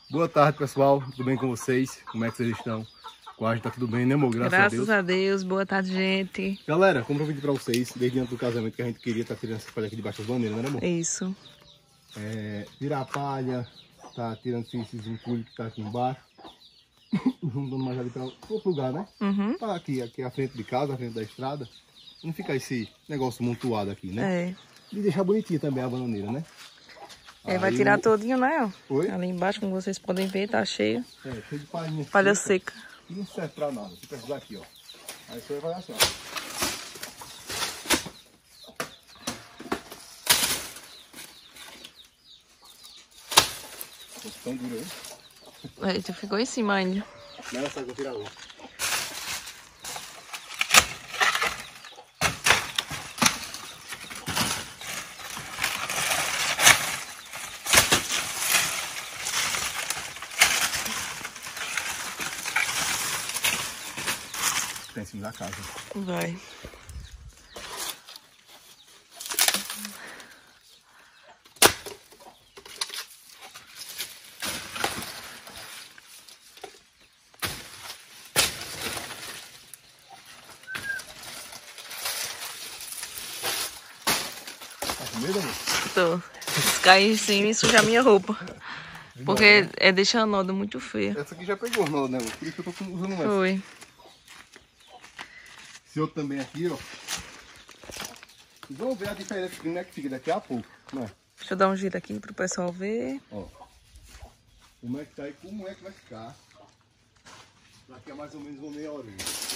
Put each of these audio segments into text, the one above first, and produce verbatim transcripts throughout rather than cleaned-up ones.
Boa tarde, pessoal. Tudo bem com vocês? Como é que vocês estão? Com a gente tá tudo bem, né, amor? Graças, Graças a Deus. a Deus. Boa tarde, gente. Galera, como eu pedi pra vocês, desde antes do casamento, que a gente queria estar tá tirando essa palha aqui debaixo das bandeiras, né, amor? Isso. É, tirar a palha, tá tirando esses entulhos que tá aqui embaixo. Juntando mais ali para outro lugar, né? Uhum. Para aqui, aqui à frente de casa, à frente da estrada. Não ficar esse negócio montuado aqui, né? É. E deixar bonitinha também a bananeira, né? É, vai tirar eu... todinho, né? Oi? Ali embaixo, como vocês podem ver, tá cheio. É, cheio de palhinha. Palha seca. E não serve pra nada. Se precisar aqui, ó. Aí você vai assim, ó. Ficou tão duro aí. Eita, ficou em cima ainda. Não é só que eu vou tirar hoje. Tá em cima da casa. Vai. Tá com medo, amor? Tô. Se cair em cima e sujar minha roupa. Porque é deixa a noda muito feia. Essa aqui já pegou nó, né, amor? Por isso que eu tô usando essa. Foi. Esse outro também aqui, ó. Vamos ver a diferença de como é que fica daqui a pouco, né? Deixa eu dar um giro aqui pro pessoal ver. Ó. Como é que tá e como é que vai ficar. Daqui a mais ou menos uma meia horinha.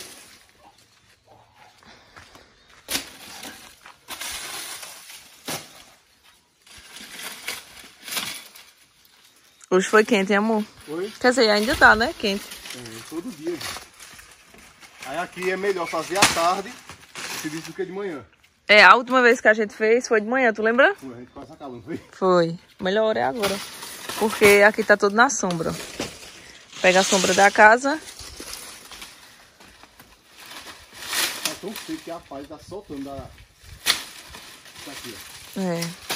Hoje foi quente, hein, amor? Oi? Quer dizer, ainda tá, né? Quente. É, todo dia. Aí aqui é melhor fazer à tarde do que de manhã. É, a última vez que a gente fez foi de manhã, tu lembra? Pô, a gente quase acabou, não foi? Foi. Melhor hora é agora. Porque aqui tá tudo na sombra. Pega a sombra da casa. Tá tão seco que a palha tá soltando da... daqui, ó. É.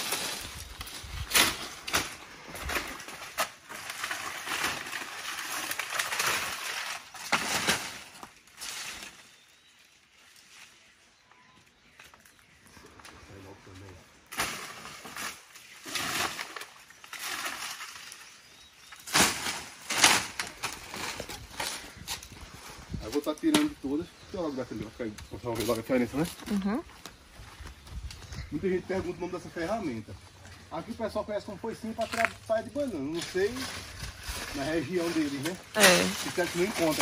Eu vou estar tirando de todas. Deixa eu logo dar aquele, vai mostrar logo a diferença, né? Uhum. Muita gente pergunta o nome dessa ferramenta. Aqui o pessoal conhece como foicinho para tirar palha de banana. Não sei na região deles, né? É. Se é que não encontra.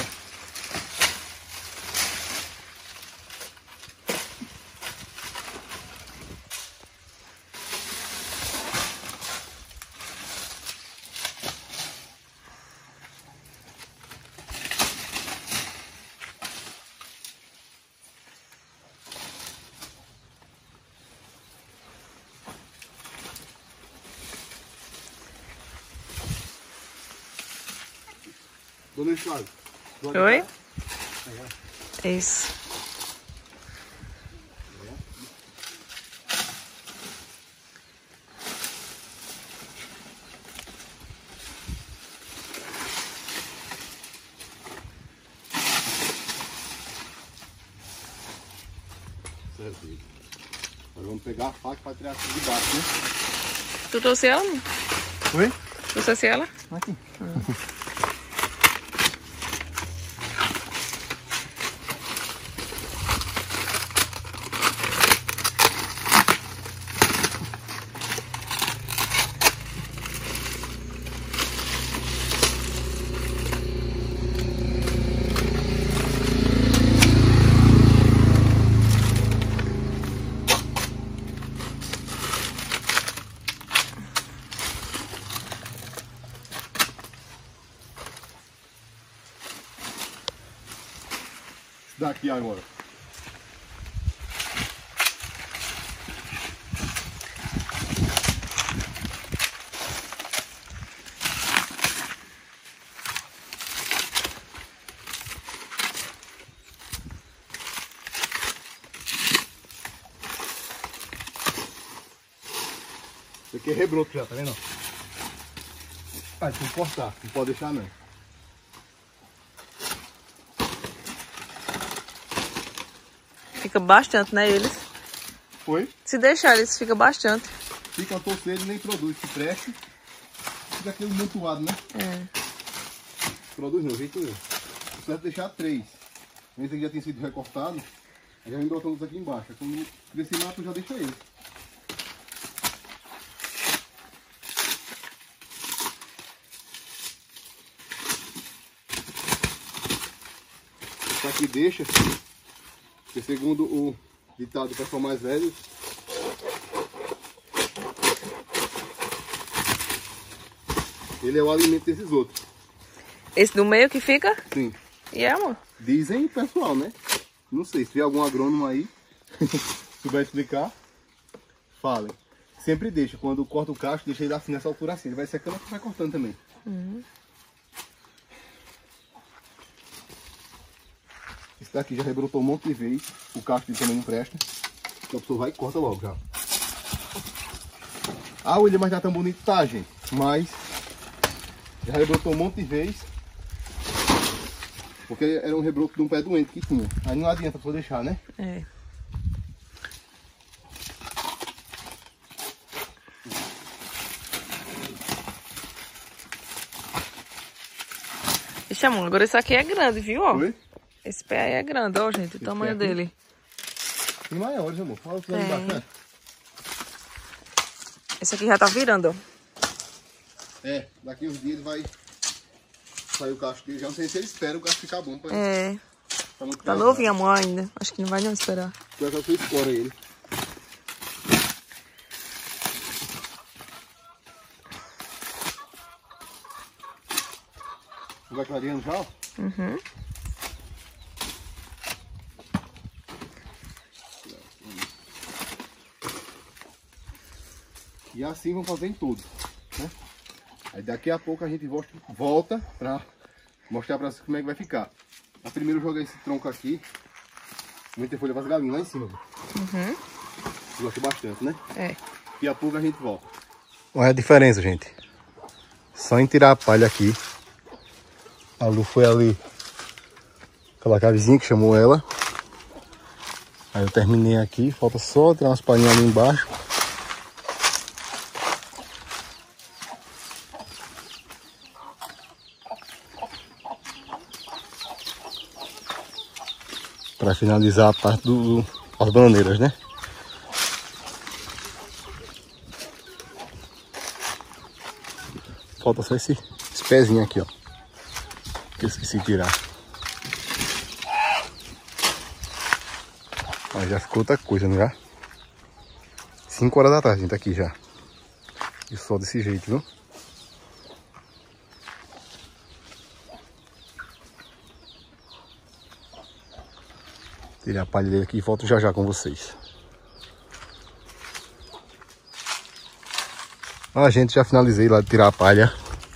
Dona Flávia. Oi? É. Isso. Certo. Agora vamos pegar a faca para tirar essa de baixo, né? Tu trouxe ela, amor? Oi? Tu trouxe ela? Aqui. Ah. Daqui agora. Isso aqui é rebroto já, tá vendo? Ah, tem que cortar, não pode deixar não. Fica bastante, né, eles? Foi? Se deixar, eles ficam bastante. Fica a torcer, ele nem produz, se preste. Fica aquele amontoado, né? É. Produz não, jeito eu. Certo deixar três. Esse aqui já tem sido recortado. Aí já vem botando aqui embaixo. Quando crescer lá, tu já deixa ele. Isso aqui deixa, porque segundo o ditado do pessoal mais velho, ele é o alimento desses outros. Esse do meio que fica? Sim. E é, amor? Dizem o pessoal, né? Não sei, se tiver algum agrônomo aí, se vai explicar, falem. Sempre deixa, quando corta o cacho, deixa ele assim, nessa altura assim. Ele vai secando e vai cortando também. Uhum. Esse daqui já rebrotou um monte de vez. O cacho dele também não presta. Então a pessoa vai e corta logo já. Ah, o William, mas não tá tão bonito, tá, gente? Mas já rebrotou um monte de vez. Porque era um rebroto de um pé doente que tinha. Aí não adianta pra deixar, né? É. Ixi, amor, agora isso aqui é grande, viu? Ó? Foi? Esse pé aí é grande, ó, gente, o Esse tamanho pé aqui? dele. Tem maiores, amor. Fala os lá Tem. embaixo, né? Esse aqui já tá virando, ó. É, daqui uns dias ele vai sair o cacho dele. Já não sei se ele espera o cacho ficar bom pra ele. É. Tá, muito Tá pesado. novinho, amor, ainda. Acho que não vai não esperar. Tu é que você escora ele. Vai clareando já? Ó. Uhum. E assim vamos fazer em tudo, né? Aí daqui a pouco a gente volta pra mostrar pra vocês como é que vai ficar. Mas primeiro jogar esse tronco aqui. Vou ter folha para as galinhas lá em cima. Uhum. Gosto bastante, né? É. Daqui a pouco a gente volta. Olha a diferença, gente. Só em tirar a palha aqui. A Lu foi ali. Aquela cabezinha que chamou ela. Aí eu terminei aqui. Falta só tirar umas palhinhas ali embaixo. Para finalizar a parte do, do, das bananeiras, né? Falta só esse, esse pezinho aqui, ó. Que eu esqueci de tirar. Aí já ficou outra coisa, não já? cinco horas da tarde, a gente tá aqui já. E só desse jeito, viu? Tirei a palha dele aqui e volto já já com vocês. Ah, gente, já finalizei lá de tirar a palha.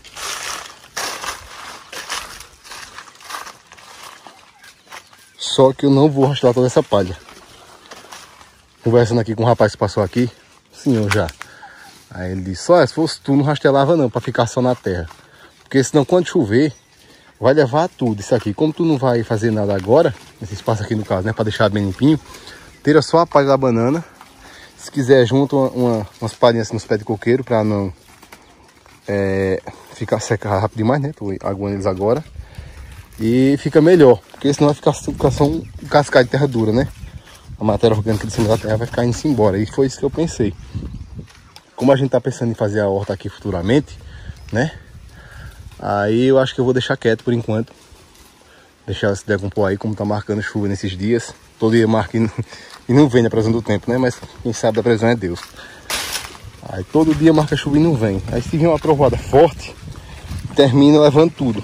Só que eu não vou rastelar toda essa palha. Conversando aqui com o rapaz que passou aqui, senhor já. Aí ele disse, olha, se fosse tu não rastelava não, pra ficar só na terra. Porque senão quando chover, vai levar tudo isso aqui. Como tu não vai fazer nada agora, nesse espaço aqui no caso, né, pra deixar bem limpinho, tira só a palha da banana. Se quiser, junta uma, uma, umas palhinhas assim nos pés de coqueiro, pra não é, ficar secar rápido demais, né? Tô aguando eles agora. E fica melhor, porque senão vai ficar, ficar só um cascalho de terra dura, né? A matéria orgânica de cima da terra vai ficar indo embora. E foi isso que eu pensei. Como a gente tá pensando em fazer a horta aqui futuramente, né? Aí eu acho que eu vou deixar quieto por enquanto. Deixar ela se decompor aí, como tá marcando chuva nesses dias. Todo dia marca e não, e não vem na previsão do tempo, né? Mas quem sabe da previsão é Deus. Aí todo dia marca chuva e não vem. Aí se vier uma trovoada forte, termina levando tudo.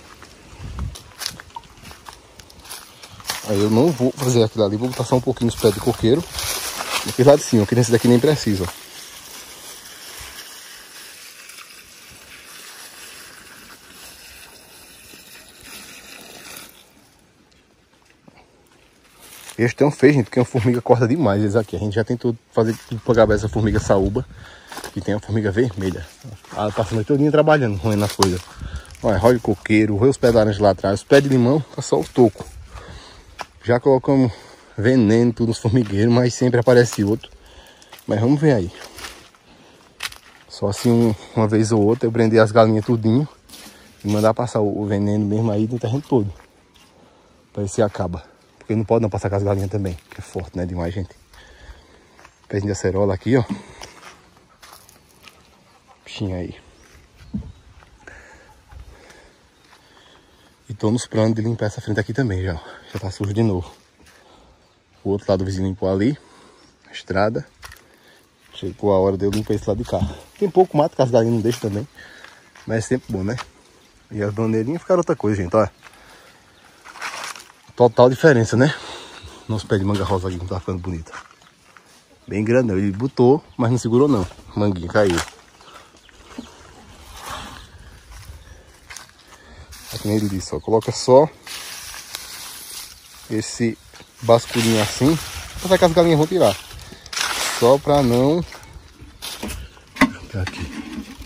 Aí eu não vou fazer aquilo ali, vou botar só um pouquinho nos pés de coqueiro. Aqui lá de cima, que nesse daqui nem precisa. Eles estão feios, gente, porque uma formiga corta demais eles aqui. A gente já tentou fazer tudo pra acabar essa formiga saúba. Que tem a formiga vermelha. Ela passa a noite todinha trabalhando, roendo as coisas. Olha, rói o coqueiro, rói os pés de laranja lá atrás. Os pés de limão, tá só o toco. Já colocamos veneno tudo nos formigueiros, mas sempre aparece outro. Mas vamos ver aí. Só assim um, uma vez ou outra eu prender as galinhas tudinho. E mandar passar o, o veneno mesmo aí no terreno todo. Pra ver se acaba. Porque não pode não passar com as galinhas também. Que é forte, né? Demais, gente. Pezinho de acerola aqui, ó. Bichinho aí. E tô nos planos de limpar essa frente aqui também já. Já tá sujo de novo. O outro lado o vizinho limpou ali. A estrada. Chegou a hora de eu limpar esse lado de cá. Tem pouco mato que as galinhas não deixam também. Mas é sempre bom, né? E as bandeirinhas ficaram outra coisa, gente, olha. Total diferença, né? Nosso pé de manga rosa aqui não tá ficando bonito. Bem grandão. Ele botou, mas não segurou não. Manguinha caiu. Aqui nem ele disse, ó. Coloca só esse basculinho assim. Pra que as galinhas vão tirar. Só pra não... Aqui.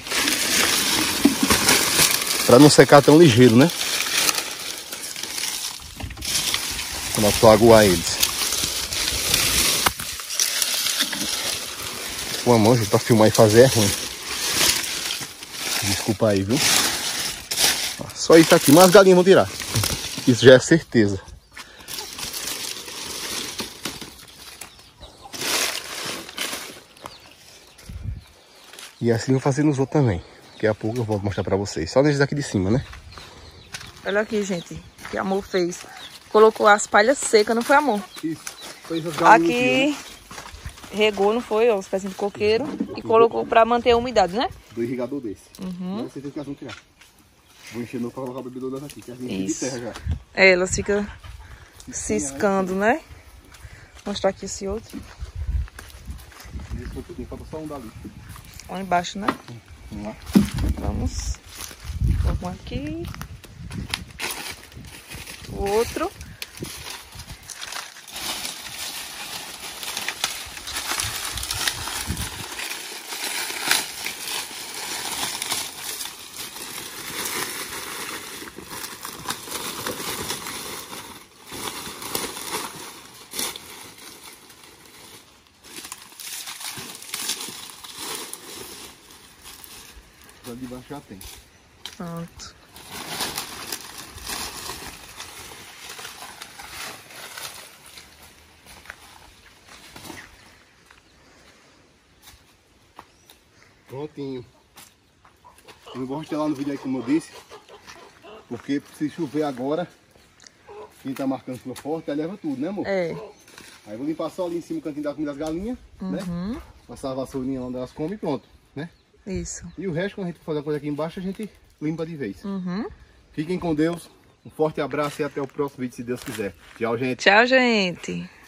Pra não secar tão ligeiro, né? Quando eu for aguar eles. Com a mão, gente, pra filmar e fazer é ruim. Desculpa aí, viu? Só isso aqui, mas as galinhas vão tirar. Isso já é certeza. E assim eu vou fazer nos outros também. Daqui a pouco eu vou mostrar pra vocês. Só nesses aqui de cima, né? Olha aqui, gente. O que amor fez. Colocou as palhas secas, não foi, amor? Isso. Aqui regou, não foi? Ó, os pezinhos de coqueiro. E colocou pra manter a umidade, né? Do irrigador desse. Uhum. Você tem que fazer tirar. Vou encher novo pra colocar o bebedor dessa aqui. Que é de terra já. É, elas ficam ciscando, né? Vou mostrar aqui esse outro. Esse pouquinho, falta só um dali. Lá embaixo, né? Vamos lá. Vamos. Vamos aqui. O outro. Lá de baixo já tem. Pronto. Prontinho. Eu não vou rostelar no vídeo aí como eu disse. Porque se chover agora, quem tá marcando chuva forte, aí leva tudo, né, amor? É. Aí vou limpar só ali em cima o cantinho da comida das galinhas, Uhum. né? Passar a vassourinha onde elas comem e pronto, né? Isso. E o resto, quando a gente for fazer a coisa aqui embaixo, a gente limpa de vez. Uhum. Fiquem com Deus. Um forte abraço e até o próximo vídeo, se Deus quiser. Tchau, gente. Tchau, gente.